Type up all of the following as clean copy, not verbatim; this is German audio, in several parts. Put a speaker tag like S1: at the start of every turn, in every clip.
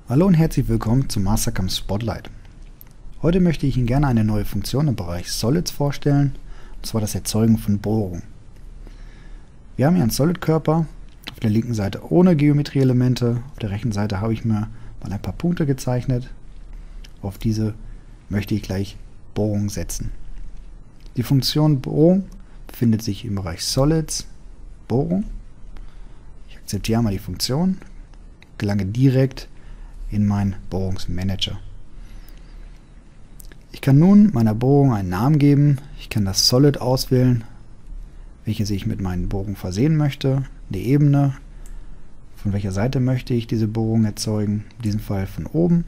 S1: Hallo und herzlich willkommen zum Mastercam Spotlight. Heute möchte ich Ihnen gerne eine neue Funktion im Bereich Solids vorstellen, und zwar das Erzeugen von Bohrungen. Wir haben hier einen Solid-Körper, auf der linken Seite ohne Geometrieelemente, auf der rechten Seite habe ich mir mal ein paar Punkte gezeichnet. Auf diese möchte ich gleich Bohrungen setzen. Die Funktion Bohrung befindet sich im Bereich Solids, Bohrung. Ich akzeptiere mal die Funktion, gelange direkt in meinen Bohrungsmanager. Ich kann nun meiner Bohrung einen Namen geben. Ich kann das Solid auswählen, welches ich mit meinen Bohrungen versehen möchte, die Ebene, von welcher Seite möchte ich diese Bohrung erzeugen, in diesem Fall von oben,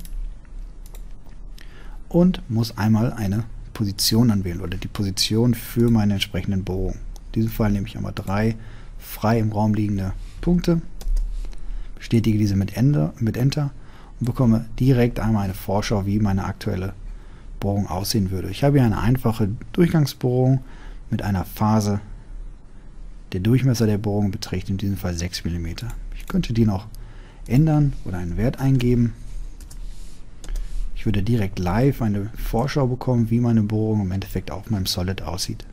S1: und muss einmal eine Position anwählen oder die Position für meine entsprechenden Bohrungen. In diesem Fall nehme ich einmal 3 frei im Raum liegende Punkte, bestätige diese mit Enter und bekomme direkt einmal eine Vorschau, wie meine aktuelle Bohrung aussehen würde. Ich habe hier eine einfache Durchgangsbohrung mit einer Phase. Der Durchmesser der Bohrung beträgt in diesem Fall 6 mm. Ich könnte die noch ändern oder einen Wert eingeben. Ich würde direkt live eine Vorschau bekommen, wie meine Bohrung im Endeffekt auf meinem Solid aussieht.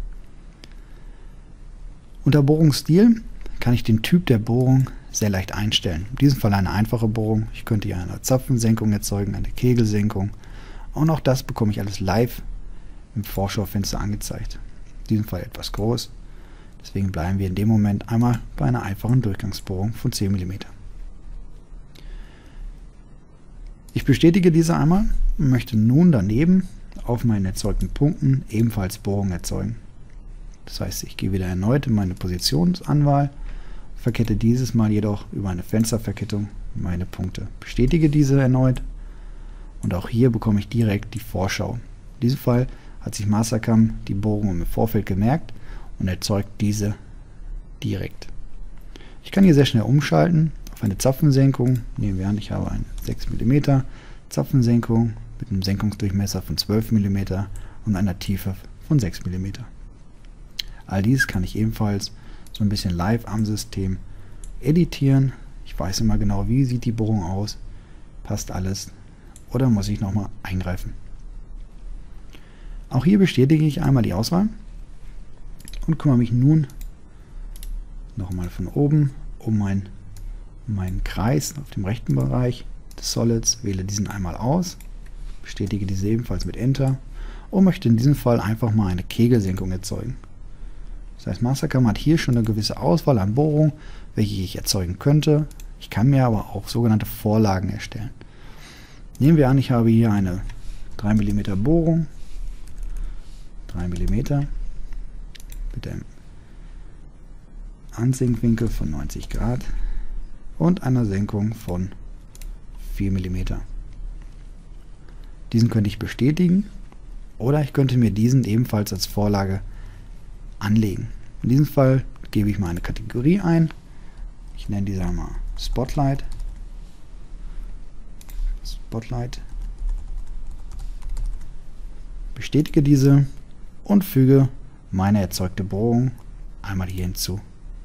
S1: Unter Bohrungsstil kann ich den Typ der Bohrung sehr leicht einstellen. In diesem Fall eine einfache Bohrung. Ich könnte hier eine Zapfensenkung erzeugen, eine Kegelsenkung. Und auch das bekomme ich alles live im Vorschaufenster angezeigt. In diesem Fall etwas groß. Deswegen bleiben wir in dem Moment einmal bei einer einfachen Durchgangsbohrung von 10 mm. Ich bestätige diese einmal und möchte nun daneben auf meinen erzeugten Punkten ebenfalls Bohrungen erzeugen. Das heißt, ich gehe wieder erneut in meine Positionsanwahl, verkette dieses Mal jedoch über eine Fensterverkettung meine Punkte. Bestätige diese erneut und auch hier bekomme ich direkt die Vorschau. In diesem Fall hat sich Mastercam die Bohrung im Vorfeld gemerkt und erzeugt diese direkt. Ich kann hier sehr schnell umschalten auf eine Zapfensenkung. Nehmen wir an, ich habe eine 6 mm Zapfensenkung mit einem Senkungsdurchmesser von 12 mm und einer Tiefe von 6 mm. All dies kann ich ebenfalls so ein bisschen live am System editieren. Ich weiß immer genau, wie sieht die Bohrung aus, passt alles oder muss ich nochmal eingreifen. Auch hier bestätige ich einmal die Auswahl und kümmere mich nun nochmal von oben um meinen Kreis auf dem rechten Bereich des Solids, wähle diesen einmal aus, bestätige diese ebenfalls mit Enter und möchte in diesem Fall einfach mal eine Kegelsenkung erzeugen. Das heißt, Mastercam hat hier schon eine gewisse Auswahl an Bohrungen, welche ich erzeugen könnte. Ich kann mir aber auch sogenannte Vorlagen erstellen. Nehmen wir an, ich habe hier eine 3 mm Bohrung, 3 mm mit einem Ansinkwinkel von 90 Grad und einer Senkung von 4 mm. Diesen könnte ich bestätigen oder ich könnte mir diesen ebenfalls als Vorlage anlegen. In diesem Fall gebe ich mal eine Kategorie ein. Ich nenne diese einmal Spotlight. Bestätige diese und füge meine erzeugte Bohrung einmal hier hinzu.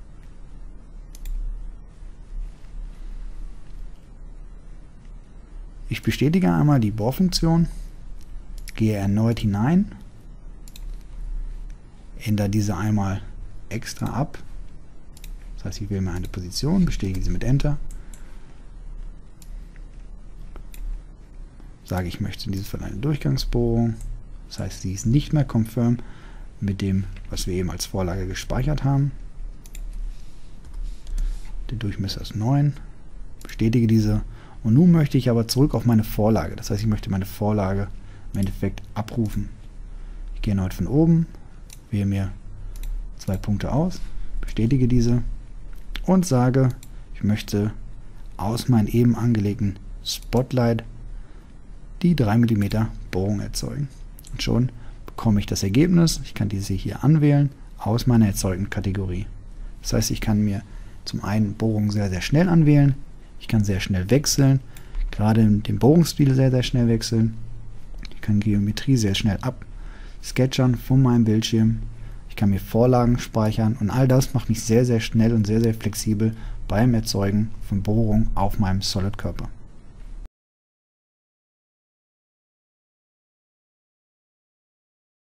S1: Ich bestätige einmal die Bohrfunktion, gehe erneut hinein, ändere diese einmal extra ab. Das heißt, ich wähle mir eine Position, bestätige sie mit Enter. Sage, ich möchte in diesem Fall eine Durchgangsbohrung. Das heißt, sie ist nicht mehr konform mit dem, was wir eben als Vorlage gespeichert haben. Der Durchmesser ist 9. Bestätige diese. Und nun möchte ich aber zurück auf meine Vorlage. Das heißt, ich möchte meine Vorlage im Endeffekt abrufen. Ich gehe erneut von oben, wähle mir 2 Punkte aus, bestätige diese und sage, ich möchte aus meinem eben angelegten Spotlight die 3 mm Bohrung erzeugen. Und schon bekomme ich das Ergebnis. Ich kann diese hier anwählen aus meiner erzeugten Kategorie. Das heißt, ich kann mir zum einen Bohrungen sehr, sehr schnell anwählen. Ich kann sehr schnell wechseln, gerade in dem Bohrungsstil sehr, sehr schnell wechseln. Ich kann Geometrie sehr schnell absketchern von meinem Bildschirm. Ich kann mir Vorlagen speichern und all das macht mich sehr, sehr schnell und sehr, sehr flexibel beim Erzeugen von Bohrungen auf meinem Solid-Körper.